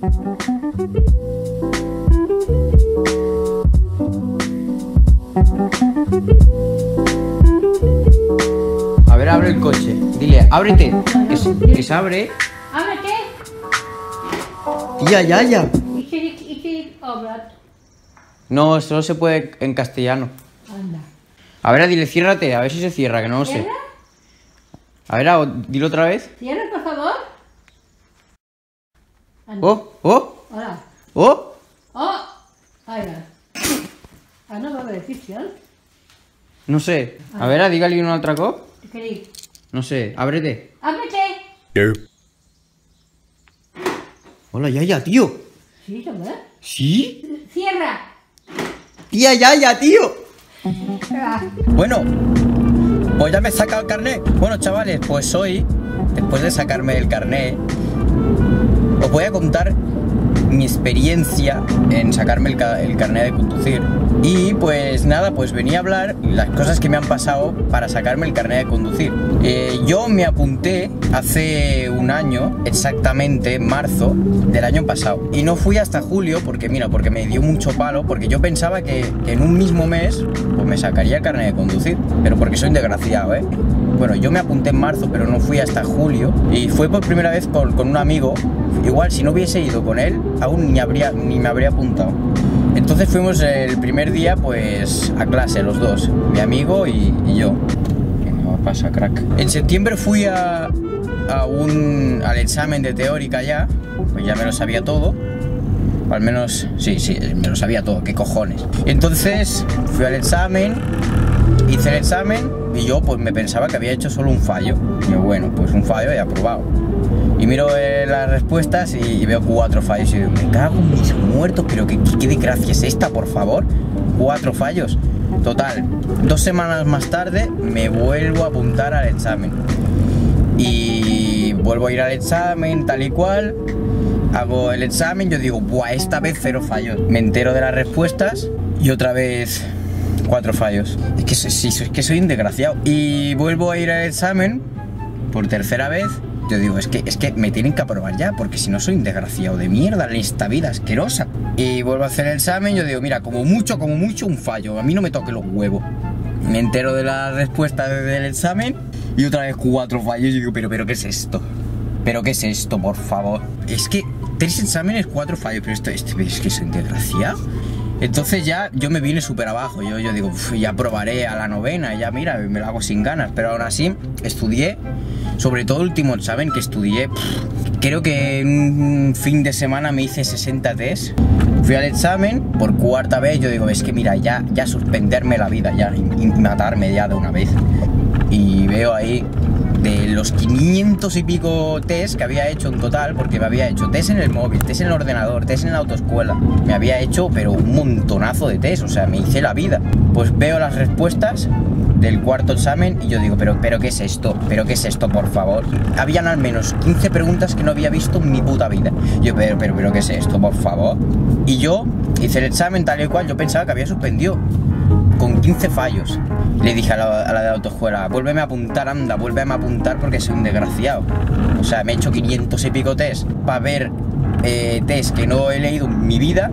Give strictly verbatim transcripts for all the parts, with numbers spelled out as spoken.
A ver, abre el coche. Dile, ábrete. Que se, que se abre. Ábrete. Tía, ya, ya. ¿Y qué, y qué obra? No, solo se puede en castellano. Anda. A ver, dile, ciérrate, a ver si se cierra, que no lo sé. ¿Cierra? A ver, a- dilo otra vez. ¿Cierra, por favor? Anda. ¡Oh! ¡Oh! Hola. ¡Oh! ¡Oh! Ahí va. Ah, no va a haver ficción. No sé. A ver, dígale un altre cop. Què dic? No sé, ábrete. Ábrete. Hola, Yaya, tío. Sí, també. ¿Sí? Cierra. Tía, Yaya, tío. Va. Bueno, pues ya me he sacado el carnet. Bueno, chavales, pues hoy, después de sacarme el carnet, os voy a contar mi experiencia en sacarme el, ca el carnet de conducir. Y pues nada, pues venía a hablar las cosas que me han pasado para sacarme el carnet de conducir. Eh, yo me apunté hace un año, exactamente en marzo del año pasado. Y no fui hasta julio porque, mira, porque me dio mucho palo, porque yo pensaba que, que en un mismo mes pues me sacaría el carnet de conducir. Pero porque soy un desgraciado, ¿eh? Bueno, yo me apunté en marzo, pero no fui hasta julio. Y fue por primera vez con, con un amigo. Igual, si no hubiese ido con él, aún ni, habría, ni me habría apuntado. Entonces fuimos el primer día, pues, a clase los dos, mi amigo y, y yo. ¿Qué me pasa, crack? En septiembre fui a, a un, al examen de teórica ya, pues ya me lo sabía todo. O al menos, sí, sí, me lo sabía todo, qué cojones. Entonces fui al examen, hice el examen y yo pues me pensaba que había hecho solo un fallo. Y yo, bueno, pues un fallo y aprobado. Y miro eh, las respuestas y, y veo cuatro fallos y digo, me cago en mis muertos, pero qué, qué desgracia es esta, por favor. Cuatro fallos. Total, dos semanas más tarde me vuelvo a apuntar al examen. Y vuelvo a ir al examen, tal y cual. Hago el examen, yo digo, buah, esta vez cero fallos. Me entero de las respuestas y otra vez cuatro fallos. Es que, sí, es que soy un desgraciado. Y vuelvo a ir al examen por tercera vez. Yo digo, es que, es que me tienen que aprobar ya, porque si no soy un desgraciado de mierda en esta vida asquerosa. Y vuelvo a hacer el examen, yo digo, mira, como mucho, como mucho un fallo, a mí no me toque los huevos. Me entero de la respuesta del examen y otra vez cuatro fallos y digo, pero, pero, ¿qué es esto? ¿Pero qué es esto, por favor? Es que tres exámenes, cuatro fallos, pero esto, esto es que soy un desgraciado. Entonces ya yo me vine súper abajo, yo, yo digo, uf, ya probaré a la novena, ya mira, me lo hago sin ganas, pero aún así estudié, sobre todo el último examen que estudié, pff, creo que en un fin de semana me hice sesenta test, fui al examen por cuarta vez, yo digo, es que mira, ya, ya suspenderme la vida, ya, y, y matarme ya de una vez, y veo ahí de los quinientos y pico test que había hecho en total, porque me había hecho test en el móvil, test en el ordenador, test en la autoescuela, me había hecho pero un montonazo de test, o sea, me hice la vida. Pues veo las respuestas del cuarto examen y yo digo, pero, pero ¿qué es esto? ¿Pero qué es esto, por favor? Habían al menos quince preguntas que no había visto en mi puta vida. Yo, pero, pero, pero ¿qué es esto, por favor? Y yo hice el examen tal y cual, yo pensaba que había suspendido con quince fallos. Le dije a la, a la de la autoescuela, vuélveme a apuntar, anda, vuélveme a apuntar porque soy un desgraciado. O sea, me he hecho quinientos y pico test para ver eh, test que no he leído en mi vida.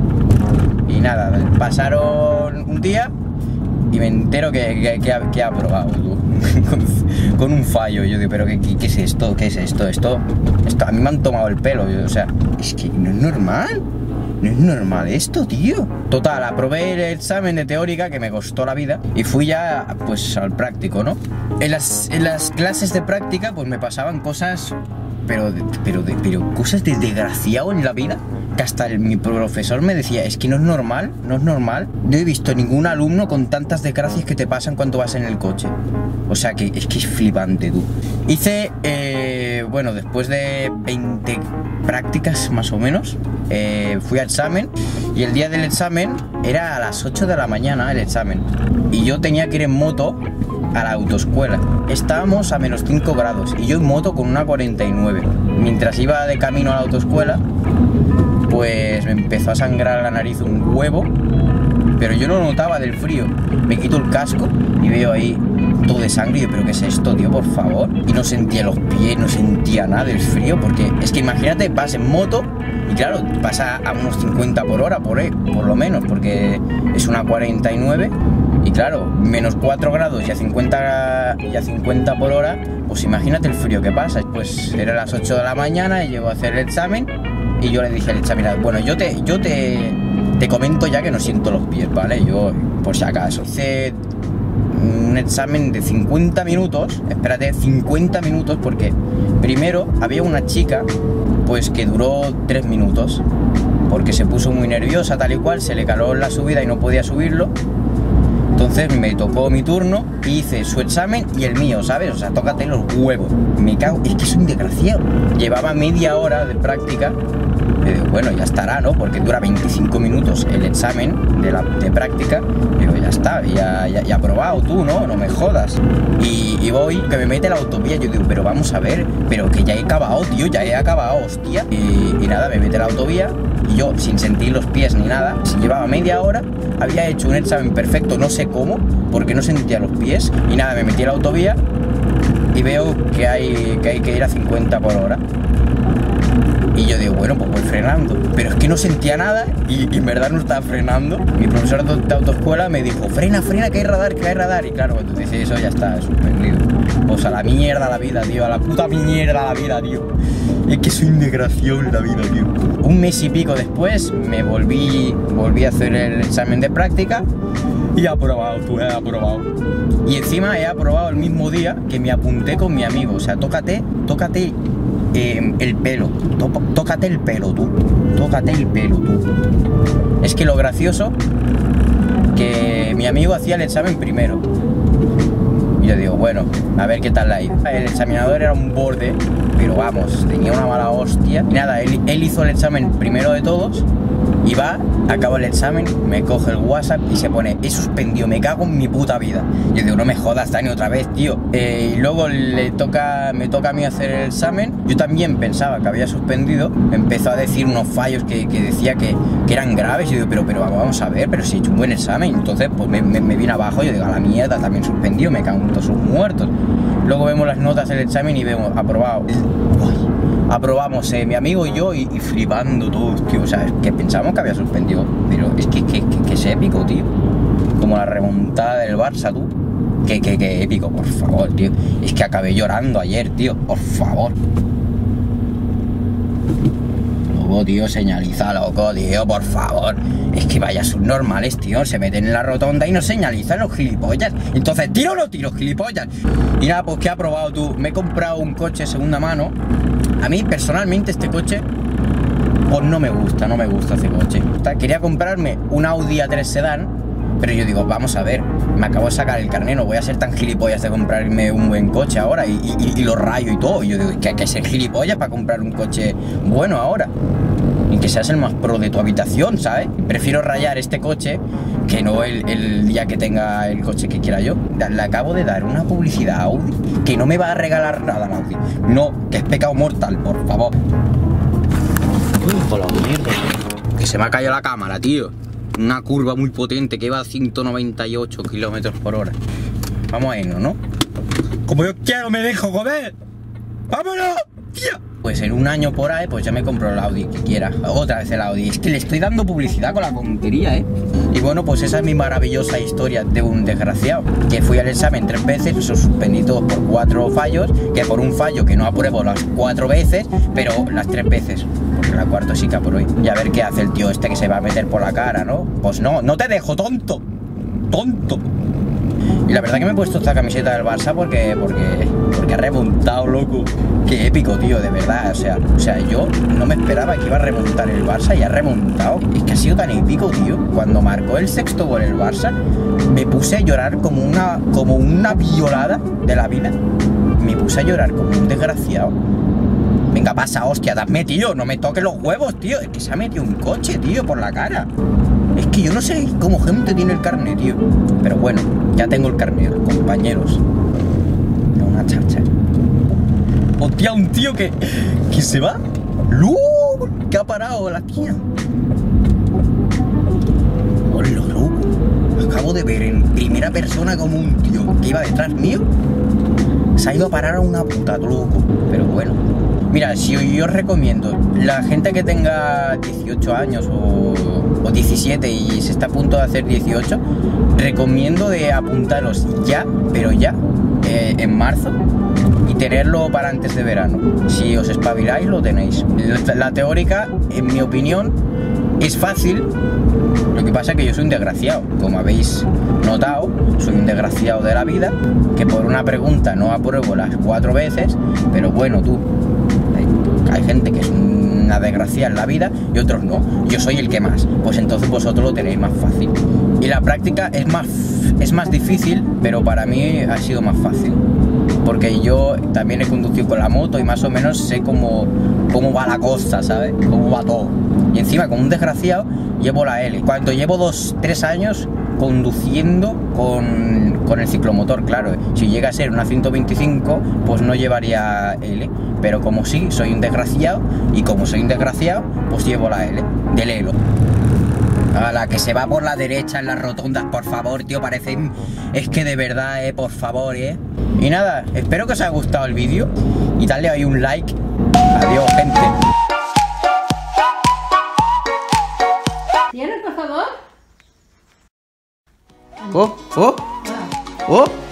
Y nada, pasaron un día y me entero que, que, que, ha, que ha aprobado, tú. con, con un fallo. Yo digo, pero ¿qué, qué, ¿qué es esto? ¿Qué es esto? Esto, esto a mí me han tomado el pelo. Yo, o sea, es que no es normal. No es normal esto, tío. Total, aprobé el examen de teórica que me costó la vida y fui ya, pues, al práctico, ¿no? En las, en las clases de práctica, pues me pasaban cosas, pero, pero, pero cosas de desgraciado en la vida, que hasta el, mi profesor me decía, es que no es normal, no es normal. No he visto ningún alumno con tantas desgracias que te pasan cuando vas en el coche. O sea, que es que es flipante, tú. Hice, eh, bueno, después de veinte prácticas más o menos, eh, fui al examen y el día del examen era a las ocho de la mañana el examen y yo tenía que ir en moto a la autoescuela. Estábamos a menos cinco grados y yo en moto con una cuarenta y nueve. Mientras iba de camino a la autoescuela, pues me empezó a sangrar la nariz un huevo pero yo no notaba del frío. Me quito el casco y veo ahí todo de sangre y yo, pero ¿qué es esto, tío? Por favor. Y no sentía los pies, no sentía nada del frío, porque es que imagínate, vas en moto y claro, pasa a unos cincuenta por hora, por ahí, por lo menos, porque es una cuarenta y nueve y claro, menos cuatro grados y a cincuenta, y a cincuenta por hora, pues imagínate el frío que pasa. Pues era las ocho de la mañana y llego a hacer el examen y yo le dije al examinador, bueno, yo te, yo te, te comento ya que no siento los pies, ¿vale? Yo, por si acaso, hice un examen de cincuenta minutos, espérate, cincuenta minutos, porque primero había una chica, pues que duró tres minutos, porque se puso muy nerviosa, tal y cual, se le caló la subida y no podía subirlo. Entonces me tocó mi turno y hice su examen y el mío, ¿sabes? O sea, tócate los huevos. Me cago, es que soy un desgraciado. Llevaba media hora de práctica. Y digo, bueno, ya estará, ¿no? Porque dura veinticinco minutos el examen de, la, de práctica. Y digo, ya está, ya, ya, ya aprobado tú, ¿no? No me jodas. Y, y voy, que me mete la autovía. Yo digo, pero vamos a ver, pero que ya he acabado, tío, ya he acabado, hostia. Y, y nada, me mete la autovía. Y yo, sin sentir los pies ni nada, llevaba media hora, había hecho un examen perfecto, no sé cómo, porque no sentía los pies. Y nada, me metí a la autovía y veo que hay que, hay que ir a cincuenta por hora. Y yo digo, bueno, pues voy frenando. Pero es que no sentía nada y, y en verdad no estaba frenando. Mi profesor de autoescuela me dijo, frena, frena, que hay radar, que hay radar. Y claro, cuando dices eso ya está, suspendido. Pues a la mierda la vida, tío, a la puta mierda la vida, tío. Es que soy un desgraciado en la vida, tío. Un mes y pico después me volví, volví a hacer el examen de práctica y he aprobado, tú, he aprobado. Y encima he aprobado el mismo día que me apunté con mi amigo. O sea, tócate, tócate eh, el pelo. Tó, tócate el pelo, tú. Tócate el pelo, tú. Es que lo gracioso, que mi amigo hacía el examen primero. Y yo digo, bueno, a ver qué tal la iba. El examinador era un borde, pero vamos, tenía una mala hostia. Y nada, él, él hizo el examen primero de todos. Y va, acaba el examen, me coge el WhatsApp y se pone, he suspendido, me cago en mi puta vida. Yo digo, no me jodas, Dani, otra vez, tío. Eh, y luego le toca, me toca a mí hacer el examen. Yo también pensaba que había suspendido. Empezó a decir unos fallos que, que decía que, que eran graves. Y yo digo, pero, pero vamos a ver, pero si he hecho un buen examen. Entonces, pues me, me, me vine abajo. Yo digo, a la mierda, también suspendido, me cago en todos sus muertos. Luego vemos las notas del examen y vemos, aprobado. Uy. Aprobamos, eh, mi amigo y yo, y, y flipando todos, tío. O sea, es que pensamos que había suspendido, pero es que, que, que, que es épico, tío. Como la remontada del Barça, tú. Que, que, que épico, por favor, tío. Es que acabé llorando ayer, tío, por favor. Loco, tío, señaliza, loco, tío, por favor. Es que vaya subnormales, tío. Se meten en la rotonda y no señalizan los gilipollas. Entonces, tiro o no tiro, gilipollas. Y nada, pues, ¿qué has aprobado tú? Me he comprado un coche de segunda mano. A mí, personalmente, este coche, pues no me gusta, no me gusta este coche. Quería comprarme un Audi A tres Sedán, pero yo digo, vamos a ver, me acabo de sacar el carnet, no voy a ser tan gilipollas de comprarme un buen coche ahora y, y, y lo rayo y todo. Y yo digo, que hay que ser gilipollas para comprar un coche bueno ahora. Y que seas el más pro de tu habitación, ¿sabes? Prefiero rayar este coche que no el, el día que tenga el coche que quiera yo. Le acabo de dar una publicidad a Audi que no me va a regalar nada, Audi. No, que es pecado mortal, por favor. Uy, la mierda. Que se me ha caído la cámara, tío. Una curva muy potente que va a ciento noventa y ocho kilómetros por hora. Vamos a irnos, ¿no? Como yo quiero me dejo joder. ¡Vámonos, tío! Pues en un año por ahí, pues ya me compro el Audi que quiera. Otra vez el Audi. Es que le estoy dando publicidad con la tontería, ¿eh? Y bueno, pues esa es mi maravillosa historia de un desgraciado. Que fui al examen tres veces, pues suspendí todos por cuatro fallos. Que por un fallo que no apruebo las cuatro veces, pero las tres veces. Porque la cuarta sí que apruebo. Y a ver qué hace el tío este que se va a meter por la cara, ¿no? Pues no, no te dejo, tonto. Tonto. Y la verdad que me he puesto esta camiseta del Barça porque, porque, porque ha remontado, loco. Qué épico, tío, de verdad. O sea, o sea, yo no me esperaba que iba a remontar el Barça y ha remontado. Es que ha sido tan épico, tío. Cuando marcó el sexto gol el Barça, me puse a llorar como una, como una violada de la vida. Me puse a llorar como un desgraciado. Venga, pasa, hostia, dame, tío. No me toques los huevos, tío. Es que se ha metido un coche, tío, por la cara. Es que yo no sé cómo gente tiene el carnet, tío. Pero bueno, ya tengo el carnet, compañeros. Una chacha. Hostia, un tío que, que se va. ¡Lu! Que ha parado la tía. ¡Hola, loco! acabo de ver en primera persona como un tío que iba detrás mío se ha ido a parar a una puta, loco. Pero bueno, mira, si yo, yo os recomiendo, la gente que tenga dieciocho años o, o diecisiete y se está a punto de hacer dieciocho, recomiendo de apuntaros ya, pero ya, eh, en marzo, y tenerlo para antes de verano. Si os espabiláis, lo tenéis. La, la teórica, en mi opinión, es fácil. Lo que pasa es que yo soy un desgraciado, como habéis notado, soy un desgraciado de la vida, que por una pregunta no apruebo las cuatro veces, pero bueno, tú, hay, hay gente que es una desgracia en la vida y otros no, yo soy el que más, pues entonces vosotros lo tenéis más fácil. Y la práctica es más, es más difícil, pero para mí ha sido más fácil, porque yo también he conducido con la moto y más o menos sé cómo, cómo va la cosa, ¿sabes? Cómo va todo. Y encima, como un desgraciado, llevo la L. Cuando llevo dos, tres años conduciendo con, con el ciclomotor, claro. Si llega a ser una ciento veinticinco, pues no llevaría L. Pero como sí, soy un desgraciado, y como soy un desgraciado, pues llevo la L, del Elo. A la que se va por la derecha en las rotondas, por favor, tío, parece... Es que de verdad, eh, por favor, eh. Y nada, espero que os haya gustado el vídeo y dadle ahí un like. Adiós, gente. ¿Tienes, por favor? ¡Oh! ¡Oh! Ah. ¡Oh!